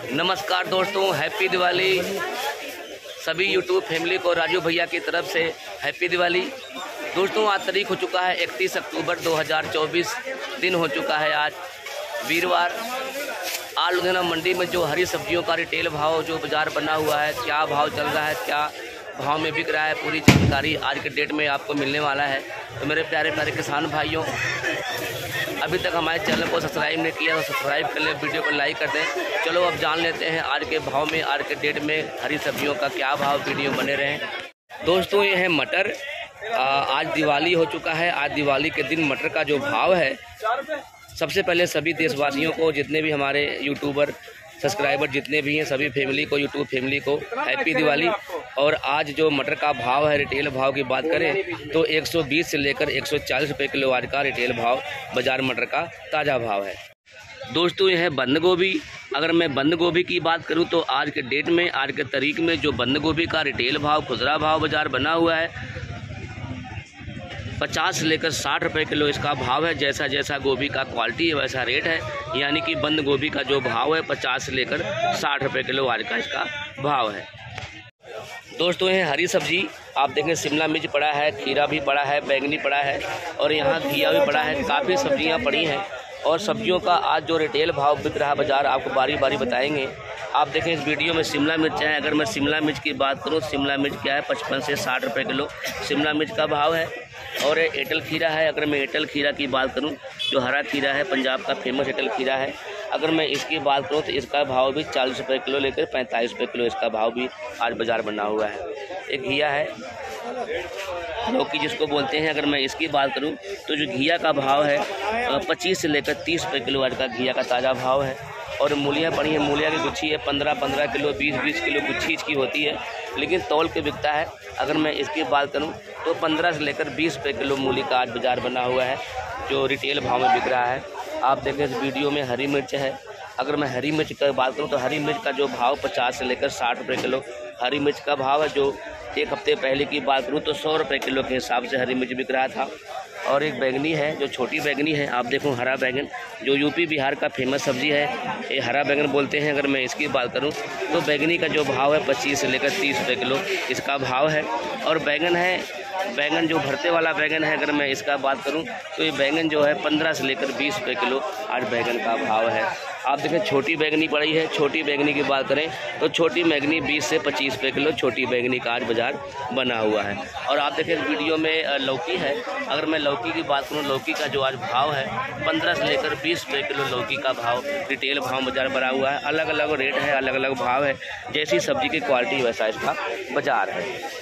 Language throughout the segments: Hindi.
नमस्कार दोस्तों, हैप्पी दिवाली सभी यूट्यूब फैमिली को राजू भैया की तरफ से हैप्पी दिवाली। दोस्तों आज तारीख हो चुका है 31 अक्टूबर 2024, दिन हो चुका है आज वीरवार। आज लुधियाना मंडी में जो हरी सब्जियों का रिटेल भाव जो बाज़ार बना हुआ है, क्या भाव चल रहा है, क्या भाव में बिक रहा है, पूरी जानकारी आज के डेट में आपको मिलने वाला है। तो मेरे प्यारे प्यारे किसान भाइयों, अभी तक हमारे चैनल को सब्सक्राइब नहीं किया तो सब्सक्राइब कर लें, वीडियो को लाइक कर दें। चलो अब जान लेते हैं आज के भाव में, आज के डेट में हरी सब्जियों का क्या भाव। वीडियो बने रहें। दोस्तों ये है मटर। आज दिवाली हो चुका है। आज दिवाली के दिन मटर का जो भाव है, सबसे पहले सभी देशवासियों को, जितने भी हमारे यूट्यूबर सब्सक्राइबर जितने भी हैं, सभी फैमिली को, यूट्यूब फैमिली को हैप्पी दिवाली। और आज जो मटर का भाव है, रिटेल भाव की बात करें तो 120 से लेकर 140 रुपये किलो आज का रिटेल भाव बाज़ार मटर का ताज़ा भाव है। दोस्तों यह है बंद गोभी। अगर मैं बंद गोभी की बात करूं तो आज के डेट में, आज के तारीख में जो बंद गोभी का रिटेल भाव, खुदरा भाव बाज़ार बना हुआ है, 50 से लेकर 60 रुपये किलो इसका भाव है। जैसा जैसा गोभी का क्वालिटी है वैसा रेट है। यानी कि बंद गोभी का जो भाव है 50 से लेकर 60 रुपये किलो आज का इसका भाव है। दोस्तों ये हरी सब्जी आप देखें, शिमला मिर्च पड़ा है, खीरा भी पड़ा है, बैंगनी पड़ा है और यहाँ घिया भी पड़ा है। काफ़ी सब्जियाँ पड़ी हैं और सब्जियों का आज जो रिटेल भाव बिक रहा है बाज़ार, आपको बारी बारी बताएंगे। आप देखें इस वीडियो में शिमला मिर्च है। अगर मैं शिमला मिर्च की बात करूँ, शिमला मिर्च क्या है, 55 से 60 रुपये किलो शिमला मिर्च का भाव है। और एयरटेल खीरा है। अगर मैं एयरटेल खीरा की बात करूं, जो हरा खीरा है, पंजाब का फेमस एयरटेल खीरा है, अगर मैं इसकी बात करूं तो इसका भाव भी 40 रुपये किलो लेकर 45 रुपये किलो इसका भाव भी आज बाज़ार बना हुआ है। एक घिया है, लौकी जिसको बोलते हैं। अगर मैं इसकी बात करूं तो जो घिया का भाव है 25 से लेकर 30 रुपये किलो आज का घिया का ताज़ा भाव है। और मूलियाँ पड़ी हैं, मूलिया की गुच्छी है 15-15 किलो, 20-20 किलो गुच्छी इसकी होती है, लेकिन तौल के बिकता है। अगर मैं इसकी बात करूं तो 15 से लेकर 20 रुपये किलो मूली का आज बाज़ार बना हुआ है, जो रिटेल भाव में बिक रहा है। आप देखें इस वीडियो में हरी मिर्च है। अगर मैं हरी मिर्च की बात करूं तो हरी मिर्च का जो भाव 50 से लेकर 60 रुपये किलो हरी मिर्च का भाव है। जो एक हफ्ते पहले की बात करूं तो 100 रुपये किलो के हिसाब से हरी मिर्च बिक रहा था। और एक बैंगनी है, जो छोटी बैंगनी है, आप देखो हरा बैंगन, जो यूपी बिहार का फेमस सब्जी है, ये हरा बैंगन बोलते हैं। अगर मैं इसकी बात करूं तो बैंगनी का जो भाव है 25 से लेकर 30 रुपये किलो इसका भाव है। और बैंगन है, बैंगन जो भरते वाला बैंगन है, अगर मैं इसका बात करूं तो ये बैंगन जो है 15 से लेकर 20 रुपये किलो आज बैंगन का भाव है। आप देखें छोटी बैंगनी पड़ी है। छोटी बैंगनी की बात करें तो छोटी बैंगनी 20 से 25 रुपये किलो छोटी बैंगनी का आज बाज़ार बना हुआ है। और आप देखें वीडियो में लौकी है। अगर मैं लौकी की बात करूं, लौकी का जो आज भाव है 15 से लेकर 20 रुपये किलो लौकी का भाव रिटेल भाव बाज़ार बना हुआ है। अलग अलग रेट है, अलग अलग भाव है, जैसी सब्जी की क्वालिटी वैसा इसका बाज़ार है।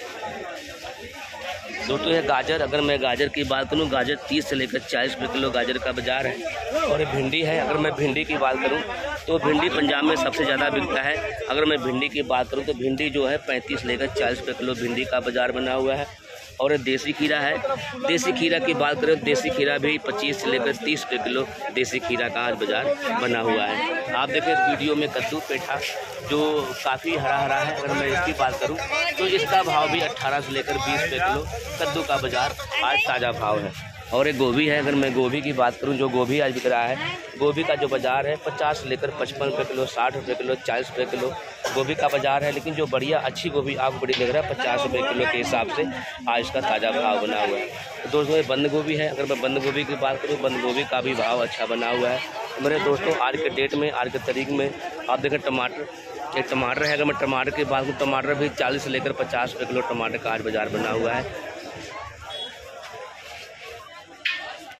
दोस्तों ये गाजर। अगर मैं गाजर की बात करूं, गाजर 30 से लेकर 40 रुपये किलो गाजर का बाज़ार है। और भिंडी है। अगर मैं भिंडी की बात करूं तो भिंडी पंजाब में सबसे ज़्यादा बिकता है। अगर मैं भिंडी की बात करूं तो भिंडी जो है 35 से लेकर 40 रुपये किलो भिंडी का बाज़ार बना हुआ है। और देसी खीरा है। देसी खीरा की बात करें, देसी खीरा भी 25 से लेकर 30 रुपये किलो देसी खीरा का आज बाज़ार बना हुआ है। आप देखें इस वीडियो में कद्दू पेठा, जो काफ़ी हरा हरा है। अगर मैं इसकी बात करूं तो इसका भाव भी 18 से लेकर 20 रुपये किलो कद्दू का बाज़ार आज ताज़ा भाव है। और एक गोभी है। अगर मैं गोभी की बात करूं, जो गोभी आज बिक रहा है, गोभी का जो बाज़ार है 50 से लेकर 55 रुपये किलो, 60 रुपये किलो, 40 रुपये किलो गोभी का बाज़ार है। लेकिन जो बढ़िया अच्छी गोभी आपको बड़ी लग रहा है 50 रुपये किलो के हिसाब से आज इसका ताज़ा भाव बना हुआ है। तो दोस्तों ये बंद गोभी है। अगर मैं बंद गोभी की बात करूँ, बंद गोभी का भी भाव अच्छा बना हुआ है। मेरे दोस्तों आज के डेट में, आज के तारीख में आप देखें टमाटर, एक टमाटर है। अगर मैं टमाटर की बात करूँ, टमाटर भी 40 से लेकर 50 रुपये किलो टमाटर का आज बाज़ार बना हुआ है।